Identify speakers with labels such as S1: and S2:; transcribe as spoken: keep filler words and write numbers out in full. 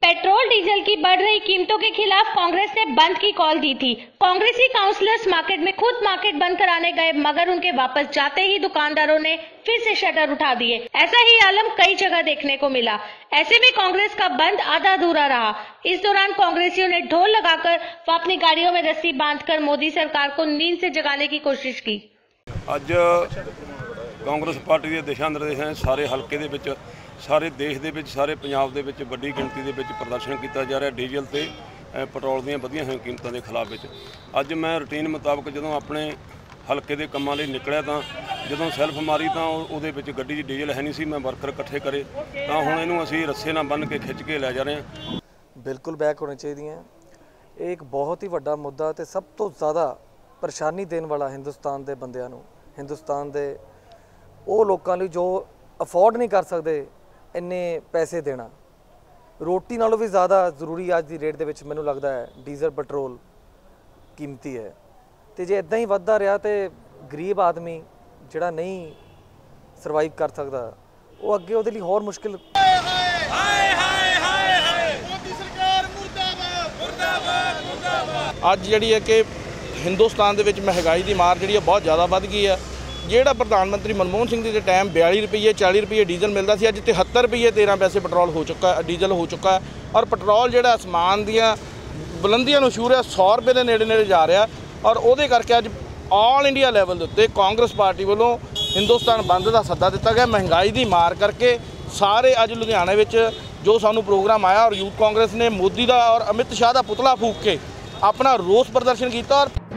S1: Petrol diesel की बढ़ रही कीमतों के खिलाफ कांग्रेस ने बंद की कॉल दी थी। कांग्रेसी काउंसलर्स मार्केट में खुद मार्केट बंद कराने गए, मगर उनके वापस जाते ही दुकानदारों ने फिर से शटर उठा दिए। ऐसा ही आलम कई जगह देखने को मिला। ऐसे में कांग्रेस का बंद आधा अधूरा रहा। इस दौरान कांग्रेसियों ने ढोल लगाकर व अपनी गाड़ियों में रस्सी बांधकर मोदी सरकार को नींद से जगाने की कोशिश की।
S2: ਅੱਜ ਕਾਂਗਰਸ ਪਾਰਟੀ ਦੇ ਦਿਸ਼ਾ ਨਿਰਦੇਸ਼ਾਂ ਸਾਰੇ ਹਲਕੇ ਦੇ ਵਿੱਚ ਸਾਰੇ ਦੇਸ਼ ਦੇ ਵਿੱਚ ਸਾਰੇ ਪੰਜਾਬ ਦੇ ਵਿੱਚ ਵੱਡੀ ਗਿਣਤੀ ਦੇ ਵਿੱਚ ਪ੍ਰਦਰਸ਼ਨ ਕੀਤਾ ਜਾ ਰਿਹਾ ਡੀਜ਼ਲ ਤੇ ਪੈਟਰੋਲ ਦੀਆਂ ਵਧੀਆਂ ਹੋਈਆਂ ਕੀਮਤਾਂ ਦੇ ਖਿਲਾਫ ਵਿੱਚ। ਅੱਜ ਮੈਂ ਰੂਟੀਨ ਮੁਤਾਬਕ ਜਦੋਂ ਆਪਣੇ ਹਲਕੇ ਦੇ ਕੰਮਾਂ ਲਈ ਨਿਕਲਿਆ ਤਾਂ ਜਦੋਂ ਸੈਲਫ ਮਾਰੀ ਤਾਂ ਉਹਦੇ ਵਿੱਚ ਗੱਡੀ 'ਚ ਡੀਜ਼ਲ ਹੈ ਨਹੀਂ ਸੀ। ਮੈਂ ਵਰਕਰ ਇਕੱਠੇ ਕਰੇ ਤਾਂ ਹੁਣ ਇਹਨੂੰ ਅਸੀਂ ਰੱਸੇ ਨਾਲ ਬੰਨ੍ਹ ਕੇ ਖਿੱਚ ਕੇ ਲੈ ਜਾ ਰਹੇ ਹਾਂ।
S3: ਬਿਲਕੁਲ ਬੈਕ ਹੋਣੀ ਚਾਹੀਦੀਆਂ। ਇਹ ਇੱਕ ਬਹੁਤ ਹੀ ਵੱਡਾ ਮੁੱਦਾ ਤੇ ਸਭ ਤੋਂ ਜ਼ਿਆਦਾ ਪਰੇਸ਼ਾਨੀ ਦੇਣ ਵਾਲਾ ਹਿੰਦੁਸਤਾਨ ਦੇ ਬੰਦਿਆਂ ਨੂੰ, ਹਿੰਦੁਸਤਾਨ ਦੇ ਉਹ ਲੋਕਾਂ ਲਈ ਜੋ ਅਫੋਰਡ ਨਹੀਂ ਕਰ ਸਕਦੇ ਇੰਨੇ ਪੈਸੇ ਦੇਣਾ। ਰੋਟੀ ਨਾਲੋਂ ਵੀ ਜ਼ਿਆਦਾ ਜ਼ਰੂਰੀ ਅੱਜ ਦੀ ਰੇਟ ਦੇ ਵਿੱਚ ਮੈਨੂੰ ਲੱਗਦਾ ਹੈ ਡੀਜ਼ਲ ਪੈਟਰੋਲ ਕੀਮਤੀ ਹੈ। ਤੇ ਜੇ ਇਦਾਂ ਹੀ ਵੱਧਦਾ ਰਿਹਾ ਤੇ ਗਰੀਬ ਆਦਮੀ ਜਿਹੜਾ ਨਹੀਂ ਸਰਵਾਈਵ ਕਰ ਸਕਦਾ ਉਹ ਅੱਗੇ ਉਹਦੇ ਲਈ ਹੋਰ ਮੁਸ਼ਕਿਲ।
S4: ਅੱਜ ਜਿਹੜੀ ਹੈ ਕਿ ਹਿੰਦੁਸਤਾਨ ਦੇ ਵਿੱਚ ਮਹਿੰਗਾਈ ਦੀ ਮਾਰ ਜਿਹੜੀ ਹੈ ਬਹੁਤ ਜ਼ਿਆਦਾ ਵੱਧ ਗਈ ਹੈ। ਜਿਹੜਾ ਪ੍ਰਧਾਨ ਮੰਤਰੀ ਮਨਮੋਹਨ ਸਿੰਘ ਜੀ ਦੇ ਟਾਈਮ ਬਿਆਲੀ ਰੁਪਏ ਚਾਲੀ ਰੁਪਏ ਡੀਜ਼ਲ ਮਿਲਦਾ ਸੀ, ਅੱਜ ਤਿਹੱਤਰ ਰੁਪਏ ਤੇਰਾਂ ਪੈਸੇ ਪੈਟਰੋਲ ਹੋ ਚੁੱਕਾ ਡੀਜ਼ਲ ਹੋ ਚੁੱਕਾ ਹੈ। ਔਰ ਪੈਟਰੋਲ ਜਿਹੜਾ ਅਸਮਾਨ ਦੀਆਂ ਬੁਲੰਦੀਆਂ ਨੂੰ ਛੂਹ ਰਿਹਾ, ਸੌ ਰੁਪਏ ਦੇ ਨੇੜੇ ਨੇੜੇ ਜਾ ਰਿਹਾ। ਔਰ ਉਹਦੇ ਕਰਕੇ ਅੱਜ ਆਲ ਇੰਡੀਆ ਲੈਵਲ ਦੇ ਉੱਤੇ ਕਾਂਗਰਸ ਪਾਰਟੀ ਵੱਲੋਂ ਹਿੰਦੁਸਤਾਨ ਬੰਦ ਦਾ ਸੱਦਾ ਦਿੱਤਾ ਗਿਆ। ਮਹਿੰਗਾਈ ਦੀ ਮਾਰ ਕਰਕੇ ਸਾਰੇ ਅੱਜ ਲੁਧਿਆਣੇ ਵਿੱਚ ਜੋ ਸਾਨੂੰ ਪ੍ਰੋਗਰਾਮ ਆਇਆ ਔਰ ਯੂਥ ਕਾਂਗਰਸ ਨੇ ਮੋਦੀ ਦਾ ਔਰ ਅਮਿਤ ਸ਼ਾਹ ਦਾ ਪੁਤਲਾ ਫੂਕ ਕੇ ਆਪਣਾ ਰੋਸ ਪ੍ਰਦਰਸ਼ਨ ਕੀਤਾ। ਔਰ